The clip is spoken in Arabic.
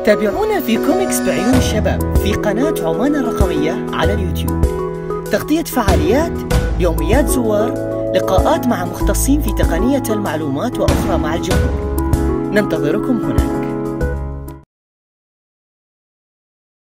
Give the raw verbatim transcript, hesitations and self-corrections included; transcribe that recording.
تابعونا في كوميكس بعيون الشباب في قناة عمان الرقمية على اليوتيوب. تغطية فعاليات، يوميات زوار، لقاءات مع مختصين في تقنية المعلومات وأخرى مع الجمهور. ننتظركم هناك.